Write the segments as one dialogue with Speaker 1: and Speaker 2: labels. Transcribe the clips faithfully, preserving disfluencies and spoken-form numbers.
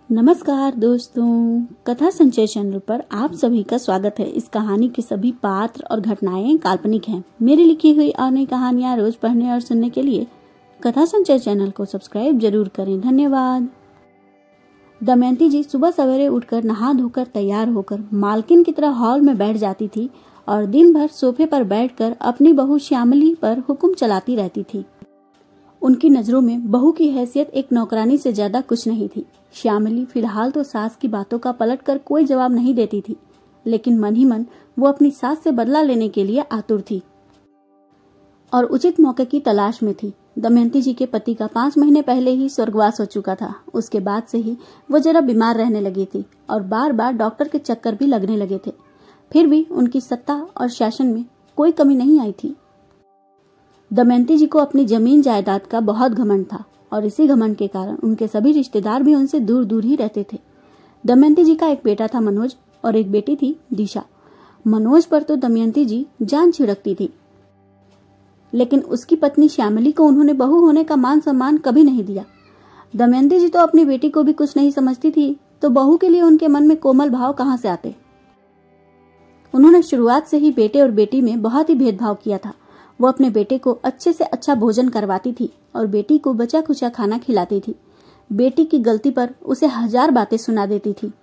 Speaker 1: नमस्कार दोस्तों, कथा संचय चैनल पर आप सभी का स्वागत है। इस कहानी के सभी पात्र और घटनाएं काल्पनिक हैं। मेरी लिखी हुई और नई कहानियां रोज पढ़ने और सुनने के लिए कथा संचय चैनल को सब्सक्राइब जरूर करें। धन्यवाद। दमयंती जी सुबह सवेरे उठकर नहा धोकर तैयार होकर मालकिन की तरह हॉल में बैठ जाती थी और दिन भर सोफे पर बैठकर अपनी बहू श्यामली पर हुक्म चलाती रहती थी। उनकी नजरों में बहू की हैसियत एक नौकरानी से ज्यादा कुछ नहीं थी। श्यामली फिलहाल तो सास की बातों का पलटकर कोई जवाब नहीं देती थी, लेकिन मन ही मन वो अपनी सास से बदला लेने के लिए आतुर थी और उचित मौके की तलाश में थी। दमयंती जी के पति का पांच महीने पहले ही स्वर्गवास हो चुका था। उसके बाद से ही वो जरा बीमार रहने लगी थी और बार बार डॉक्टर के चक्कर भी लगने लगे थे। फिर भी उनकी सत्ता और शासन में कोई कमी नहीं आई थी। दमयंती जी को अपनी जमीन जायदाद का बहुत घमंड था और इसी घमंड के कारण उनके सभी रिश्तेदार भी उनसे दूर दूर ही रहते थे। दमयंती जी का एक बेटा था मनोज और एक बेटी थी दिशा। मनोज पर तो दमयंती जी जान छिड़कती थी, लेकिन उसकी पत्नी श्यामली को उन्होंने बहू होने का मान सम्मान कभी नहीं दिया। दमयंती जी तो अपनी बेटी को भी कुछ नहीं समझती थी, तो बहू के लिए उनके मन में कोमल भाव कहां से आते। उन्होंने शुरुआत से ही बेटे और बेटी में बहुत ही भेदभाव किया था। वो अपने बेटे को अच्छे से अच्छा भोजन करवाती थी और बेटी को बचा खुचा खाना खिलाती थी। बेटी की गलती पर उसे हजार बातें सुना देती थी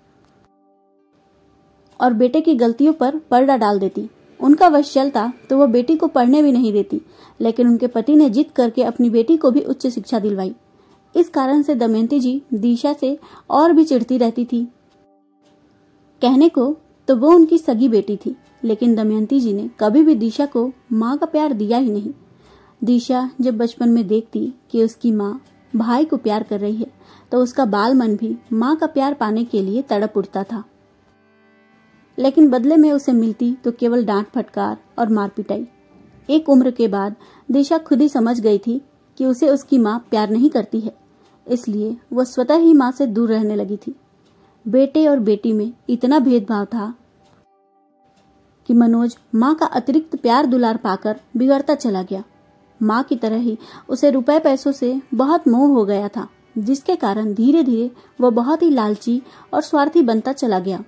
Speaker 1: और बेटे की गलतियों पर पर्दा डाल देती। उनका वश चलता तो वो बेटी को पढ़ने भी नहीं देती, लेकिन उनके पति ने जिद करके अपनी बेटी को भी उच्च शिक्षा दिलवाई। इस कारण से दमयंती जी दिशा से और भी चिढ़ती रहती थी। कहने को तो वो उनकी सगी बेटी थी, लेकिन दमयंती जी ने कभी भी दिशा को माँ का प्यार दिया ही नहीं। दिशा जब बचपन में देखती कि उसकी माँ भाई को प्यार कर रही है, तो उसका बाल मन भी माँ का प्यार पाने के लिए तड़प उठता था, लेकिन बदले में उसे मिलती तो केवल डांट फटकार और मार पिटाई। एक उम्र के बाद दिशा खुद ही समझ गई थी कि उसे उसकी माँ प्यार नहीं करती है, इसलिए वह स्वतः ही माँ से दूर रहने लगी थी। बेटे और बेटी में इतना भेदभाव था कि मनोज माँ का अतिरिक्त प्यार दुलार पाकर बिगड़ता चला गया। माँ की तरह ही उसे रुपए पैसों से बहुत मोह हो गया था, जिसके कारण धीरे धीरे वह बहुत ही लालची और स्वार्थी बनता चला गया।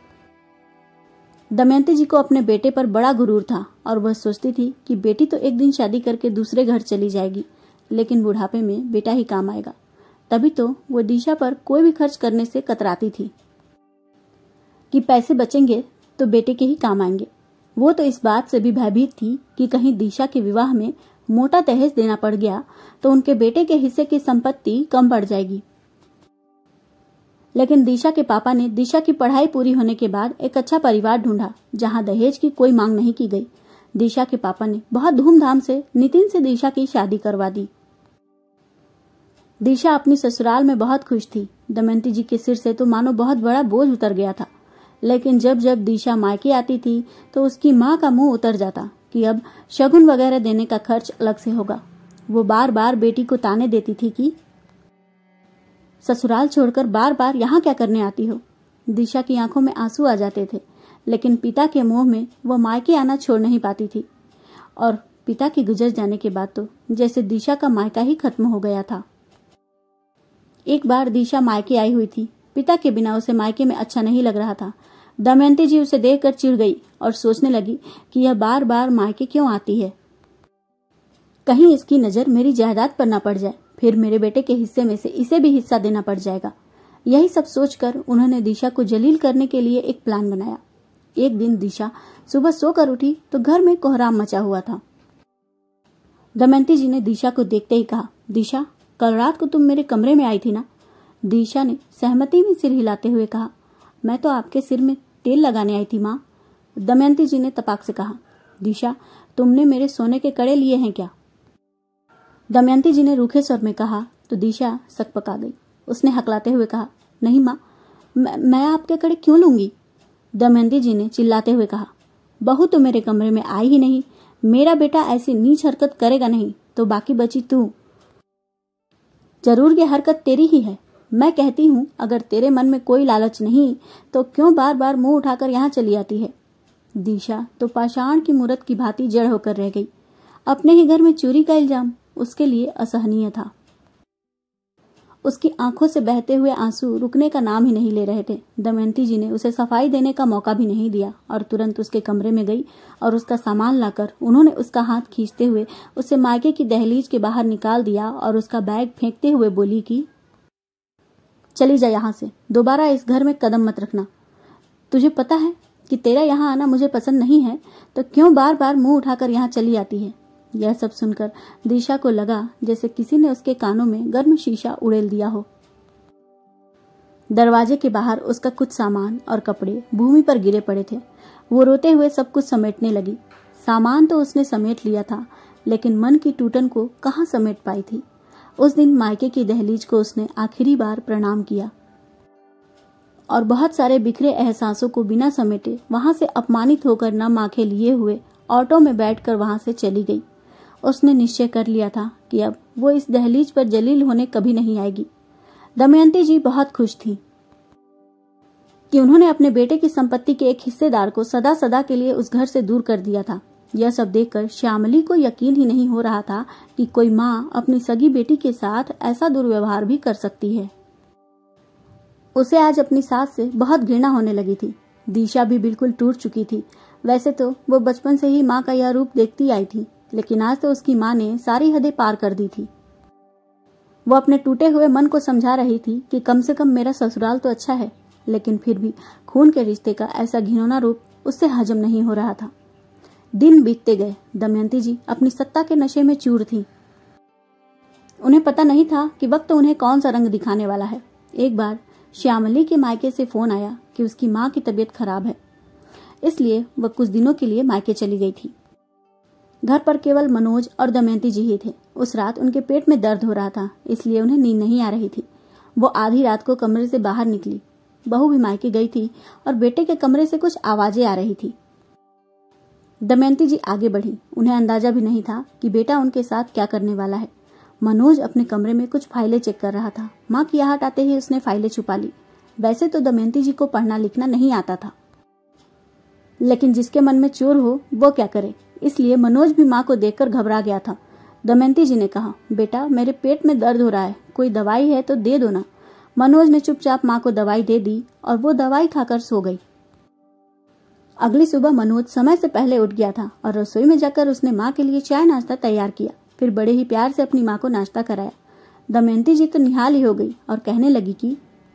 Speaker 1: दमयंती जी को अपने बेटे पर बड़ा गुरूर था और वह सोचती थी कि बेटी तो एक दिन शादी करके दूसरे घर चली जाएगी, लेकिन बुढ़ापे में बेटा ही काम आएगा। तभी तो वो दिशा पर कोई भी खर्च करने से कतराती थी कि पैसे बचेंगे तो बेटे के ही काम आएंगे। वो तो इस बात से भी भयभीत थी कि कहीं दिशा के विवाह में मोटा दहेज देना पड़ गया तो उनके बेटे के हिस्से की संपत्ति कम पड़ जाएगी। लेकिन दिशा के पापा ने दिशा की पढ़ाई पूरी होने के बाद एक अच्छा परिवार ढूंढा जहां दहेज की कोई मांग नहीं की गई। दिशा के पापा ने बहुत धूमधाम से नितिन से दिशा की शादी करवा दी। दिशा अपनी ससुराल में बहुत खुश थी। दमयंती जी के सिर से तो मानो बहुत बड़ा बोझ उतर गया था, लेकिन जब जब दिशा मायके आती थी तो उसकी माँ का मुंह उतर जाता कि अब शगुन वगैरह देने का खर्च अलग से होगा। वो बार बार बेटी को ताने देती थी कि ससुराल छोड़कर बार बार यहाँ क्या करने आती हो। दिशा की आंखों में आंसू आ जाते थे, लेकिन पिता के मोह में वह मायके आना छोड़ नहीं पाती थी और पिता के गुजर जाने के बाद तो जैसे दिशा का मायका ही खत्म हो गया था। एक बार दिशा मायके आई हुई थी। पिता के बिना उसे मायके में अच्छा नहीं लग रहा था। दमयंती जी उसे देखकर चिढ़ गई और सोचने लगी कि यह बार बार मायके क्यों आती है। कहीं इसकी नजर मेरी जायदाद पर न पड़ जाए, फिर मेरे बेटे के हिस्से में से इसे भी हिस्सा देना पड़ जाएगा। यही सब सोचकर उन्होंने दिशा को जलील करने के लिए एक प्लान बनाया। एक दिन दिशा सुबह सोकर उठी तो घर में कोहराम मचा हुआ था। दमयंती जी ने दिशा को देखते ही कहा, दिशा, कल रात को तुम मेरे कमरे में आई थी ना? दिशा ने सहमति में सिर हिलाते हुए कहा, मैं तो आपके सिर में तेल लगाने आई थी माँ। दमयंती जी ने तपाक से कहा, दिशा, तुमने मेरे सोने के कड़े लिए हैं क्या? दमयंती जी ने रूखे स्वर में कहा तो दिशा सकपका गई। उसने हकलाते हुए कहा, नहीं माँ, मैं आपके कड़े क्यों लूंगी? दमयंती जी ने चिल्लाते हुए कहा, बहू तो मेरे कमरे में आई ही नहीं। मेरा बेटा ऐसी नीच हरकत करेगा नहीं, तो बाकी बची तू। जरूर ये हरकत तेरी ही है। मैं कहती हूँ, अगर तेरे मन में कोई लालच नहीं तो क्यों बार बार मुंह उठाकर यहाँ चली आती है? दिशा तो पाषाण की मूरत की भांति जड़ होकर रह गई। अपने ही घर में चोरी का इल्जाम उसके लिए असहनीय था। उसकी आंखों से बहते हुए आंसू रुकने का नाम ही नहीं ले रहे थे। दमयंती जी ने उसे सफाई देने का मौका भी नहीं दिया और तुरंत उसके कमरे में गई और उसका सामान लाकर उन्होंने उसका हाथ खींचते हुए उसे मायके की दहलीज के बाहर निकाल दिया और उसका बैग फेंकते हुए बोली कि चली जा यहाँ से, दोबारा इस घर में कदम मत रखना। तुझे पता है कि तेरा यहाँ आना मुझे पसंद नहीं है, तो क्यों बार बार मुंह उठाकर यहाँ चली आती है। यह सब सुनकर दिशा को लगा जैसे किसी ने उसके कानों में गर्म शीशा उड़ेल दिया हो। दरवाजे के बाहर उसका कुछ सामान और कपड़े भूमि पर गिरे पड़े थे। वो रोते हुए सब कुछ समेटने लगी। सामान तो उसने समेट लिया था, लेकिन मन की टूटन को कहाँ समेट पाई थी। उस दिन मायके की दहलीज को उसने आखिरी बार प्रणाम किया और बहुत सारे बिखरे एहसासों को बिना समेटे वहां से अपमानित होकर न आंखें लिए हुए ऑटो में बैठकर वहां से चली गई। उसने निश्चय कर लिया था कि अब वो इस दहलीज पर जलील होने कभी नहीं आएगी। दमयंती जी बहुत खुश थी कि उन्होंने अपने बेटे की संपत्ति के एक हिस्सेदार को सदा सदा के लिए उस घर से दूर कर दिया था। यह सब देखकर श्यामली को यकीन ही नहीं हो रहा था कि कोई माँ अपनी सगी बेटी के साथ ऐसा दुर्व्यवहार भी कर सकती है। उसे आज अपनी सास से बहुत घृणा होने लगी थी। दिशा भी बिल्कुल टूट चुकी थी। वैसे तो वो बचपन से ही माँ का यह रूप देखती आई थी, लेकिन आज तो उसकी माँ ने सारी हदें पार कर दी थी। वो अपने टूटे हुए मन को समझा रही थी कि कम से कम मेरा ससुराल तो अच्छा है, लेकिन फिर भी खून के रिश्ते का ऐसा घिनौना रूप उससे हजम नहीं हो रहा था। दिन बीतते गए। दमयंती जी अपनी सत्ता के नशे में चूर थी। उन्हें पता नहीं था कि वक्त उन्हें कौन सा रंग दिखाने वाला है। एक बार श्यामली के मायके से फोन आया कि उसकी माँ की तबीयत खराब है, इसलिए वह कुछ दिनों के लिए मायके चली गई थी। घर पर केवल मनोज और दमयंती जी ही थे। उस रात उनके पेट में दर्द हो रहा था, इसलिए उन्हें नींद नहीं आ रही थी। वो आधी रात को कमरे से बाहर निकली। बहू भी मायके गई थी और बेटे के कमरे से कुछ आवाजें आ रही थी। दमयंती जी आगे बढ़ी। उन्हें अंदाजा भी नहीं था कि बेटा उनके साथ क्या करने वाला है। मनोज अपने कमरे में कुछ फाइलें चेक कर रहा था। माँ की आहट आते ही उसने फाइलें छुपा ली। वैसे तो दमयंती जी को पढ़ना लिखना नहीं आता था, लेकिन जिसके मन में चोर हो वो क्या करे, इसलिए मनोज भी माँ को देखकर घबरा गया था। दमयंती जी ने कहा, बेटा मेरे पेट में दर्द हो रहा है, कोई दवाई है तो दे दो ना। मनोज ने चुपचाप माँ को दवाई दे दी और वो दवाई खाकर सो गई। अगली सुबह मनोज समय से पहले उठ गया था और रसोई में जाकर उसने माँ के लिए चाय नाश्ता तैयार किया। फिर बड़े ही प्यार से अपनी माँ को नाश्ता कराया। दमयंती जी तो निहाल ही हो गई और कहने लगी कि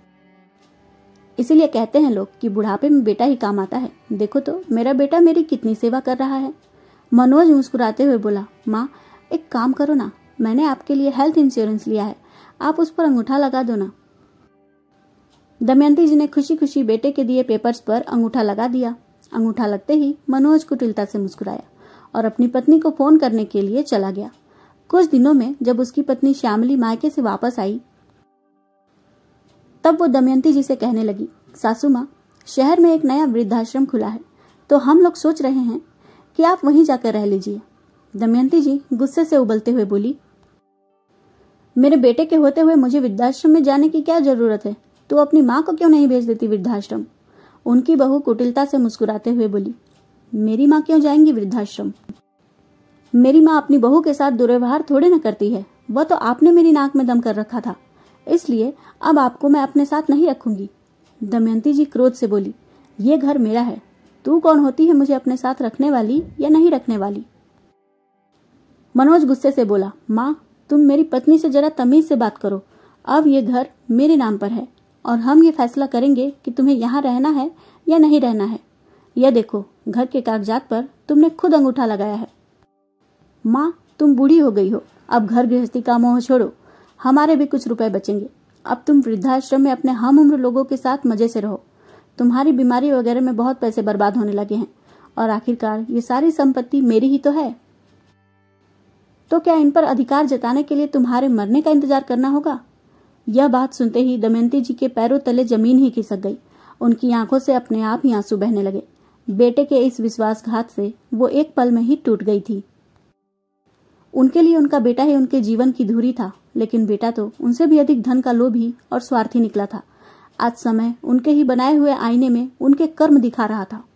Speaker 1: इसीलिए कहते हैं लोग कि बुढ़ापे में बेटा ही काम आता है। देखो तो मेरा बेटा मेरी कितनी सेवा कर रहा है। मनोज मुस्कुराते हुए बोला, माँ एक काम करो ना, मैंने आपके लिए हेल्थ इंश्योरेंस लिया है, आप उस पर अंगूठा लगा दो ना। दमयंती जी ने खुशी खुशी बेटे के दिए पेपर्स पर अंगूठा लगा दिया। अंगूठा लगते ही मनोज कुटिलता से मुस्कुराया और अपनी पत्नी को फोन करने के लिए चला गया। कुछ दिनों में जब उसकी पत्नी श्यामली मायके से वापस आई, तब वो दमयंती जी से कहने लगी, सासू माँ शहर में एक नया वृद्धाश्रम खुला है, तो हम लोग सोच रहे हैं कि आप वहीं जाकर रह लीजिए। दमयंती जी गुस्से से उबलते हुए बोली, मेरे बेटे के होते हुए मुझे वृद्धाश्रम में जाने की क्या जरूरत है? तू अपनी माँ को क्यों नहीं भेज देती वृद्धाश्रम? उनकी बहू कुटिलता से मुस्कुराते हुए बोली, मेरी माँ क्यों जाएंगी वृद्धाश्रम? मेरी माँ अपनी बहू के साथ दुर्व्यवहार थोड़े न करती है। वह तो आपने मेरी नाक में दम कर रखा था, इसलिए अब आपको मैं अपने साथ नहीं रखूंगी। दमयंती जी क्रोध से बोली, ये घर मेरा है, तू कौन होती है मुझे अपने साथ रखने वाली या नहीं रखने वाली? मनोज गुस्से से बोला, माँ तुम मेरी पत्नी से जरा तमीज से बात करो। अब ये घर मेरे नाम पर है और हम ये फैसला करेंगे कि तुम्हें यहाँ रहना है या नहीं रहना है। यह देखो, घर के कागजात पर तुमने खुद अंगूठा लगाया है। माँ तुम बूढ़ी हो गई हो, अब घर गृहस्थी का मोह छोड़ो, हमारे भी कुछ रुपए बचेंगे। अब तुम वृद्धाश्रम में अपने हम उम्र लोगों के साथ मजे से रहो। तुम्हारी बीमारी वगैरह में बहुत पैसे बर्बाद होने लगे हैं और आखिरकार ये सारी संपत्ति मेरी ही तो है, तो क्या इन पर अधिकार जताने के लिए तुम्हारे मरने का इंतजार करना होगा? यह बात सुनते ही दमयंती जी के पैरों तले जमीन ही खिसक गई। उनकी आंखों से अपने आप ही आंसू बहने लगे। बेटे के इस विश्वासघात से वो एक पल में ही टूट गई थी। उनके लिए उनका बेटा ही उनके जीवन की धुरी था, लेकिन बेटा तो उनसे भी अधिक धन का लोभी और स्वार्थी निकला था। आज समय उनके ही बनाए हुए आईने में उनके कर्म दिखा रहा था।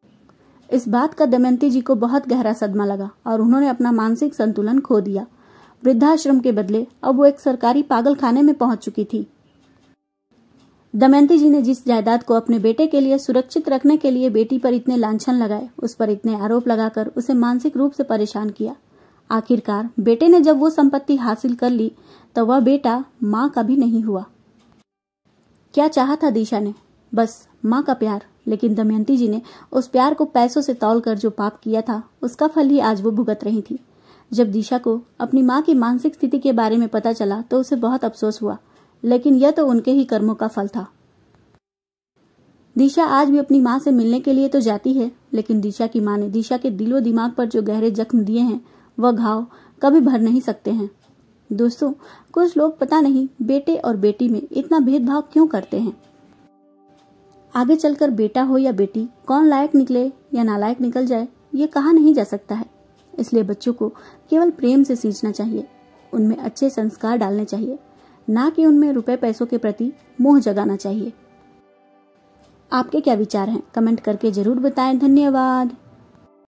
Speaker 1: इस बात का दमयंती जी को बहुत गहरा सदमा लगा और उन्होंने अपना मानसिक संतुलन खो दिया। वृद्धाश्रम के बदले अब वो एक सरकारी पागल खाने में पहुंच चुकी थी। दमयंती जी ने जिस जायदाद को अपने बेटे के लिए सुरक्षित रखने के लिए बेटी पर इतने लांछन लगाए, उस पर इतने आरोप लगाकर उसे मानसिक रूप से परेशान किया, आखिरकार बेटे ने जब वो संपत्ति हासिल कर ली तो वह बेटा माँ का भी नहीं हुआ। क्या चाहा था दिशा ने? बस माँ का प्यार। लेकिन दमयंती जी ने उस प्यार को पैसों से तौलकर जो पाप किया था, उसका फल ही आज वो भुगत रही थी। जब दिशा को अपनी माँ की मानसिक स्थिति के बारे में पता चला तो उसे बहुत अफसोस हुआ, लेकिन यह तो उनके ही कर्मों का फल था। दिशा आज भी अपनी माँ से मिलने के लिए तो जाती है, लेकिन दिशा की माँ ने दिशा के दिलो दिमाग पर जो गहरे जख्म दिए हैं, वह घाव कभी भर नहीं सकते हैं। दोस्तों, कुछ लोग पता नहीं बेटे और बेटी में इतना भेदभाव क्यों करते हैं। आगे चलकर बेटा हो या बेटी, कौन लायक निकले या नालायक निकल जाए, ये कहा नहीं जा सकता है। इसलिए बच्चों को केवल प्रेम से सींचना चाहिए, उनमें अच्छे संस्कार डालने चाहिए, ना कि उनमें रुपए पैसों के प्रति मोह जगाना चाहिए। आपके क्या विचार हैं? कमेंट करके जरूर बताएं। धन्यवाद।